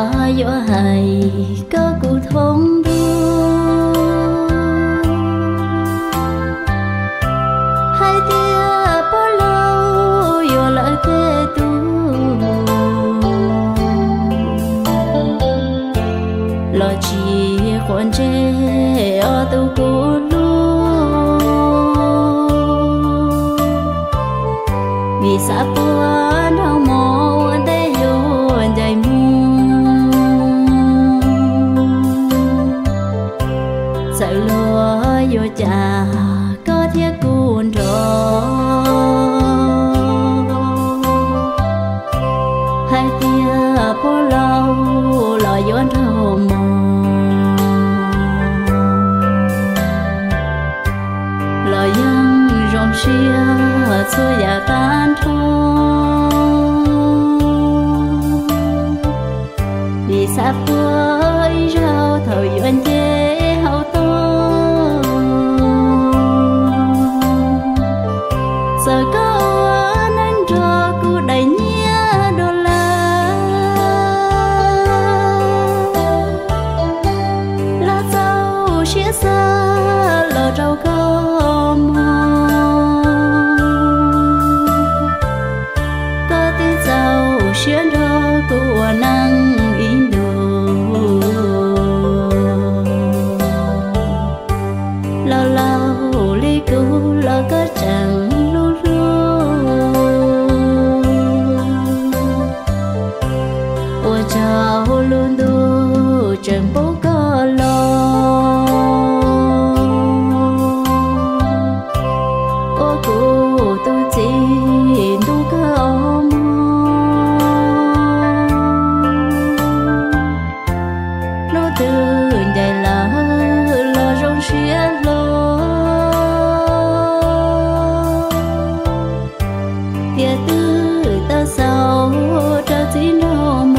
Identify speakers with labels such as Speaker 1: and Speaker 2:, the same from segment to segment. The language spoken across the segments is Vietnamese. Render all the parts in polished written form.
Speaker 1: gió hay có cụ thông hai tia bao lâu gió lại thế tu lo chỉ quan chế ở tu cụ lu vì sao buồn đau mòn để dồn dài sợ lúa vô trà có thiết cuốn trò hai tia phố lâu lò vốn thầu mòn lò dân rong xia xưa già tan thôn vì sao với rau thầu duyên chế hậu tôn giờ có nên cho cô đầy nhia đô la dâu chia xa lỡ trâu có xuyên đó của năng in đồ lâu lâu lý cứu lo có chẳng lu lu ôi chào luôn đu chẳng bố có lo ô cô tôi chỉ tu cóตื่นใจละรอรองเชียโลเตียตื้อตาเศร้าเธอจีโนม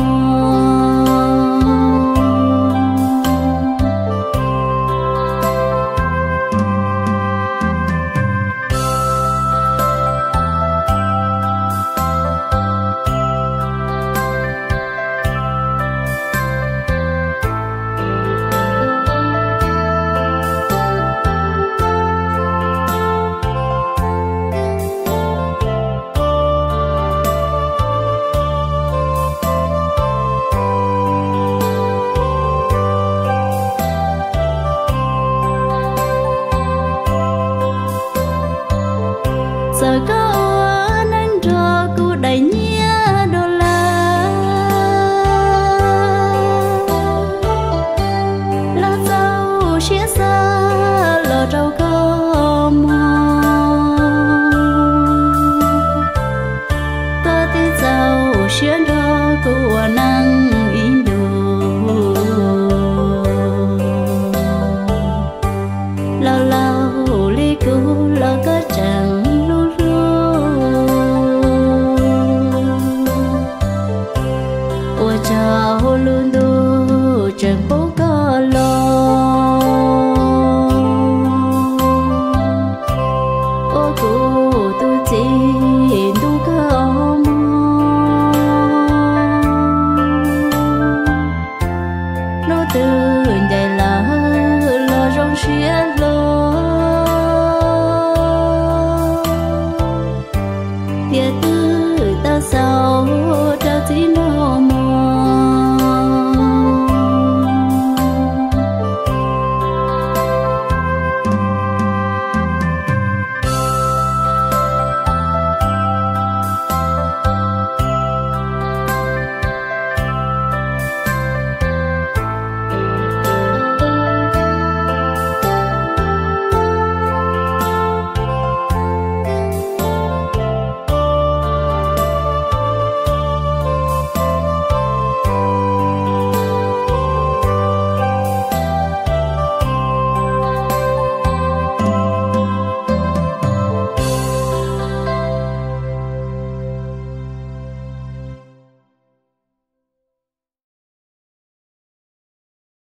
Speaker 1: giờ có nên cho cô đầy nhia đô la dâu chia xa lỡ trâu có có tiếng dâu xuyên đó của năng in đồ lâu lâu lý cứu lo có chẳng chào luôn đu chẳng bố có lo ô cô tôi chỉ tu có nóตื่น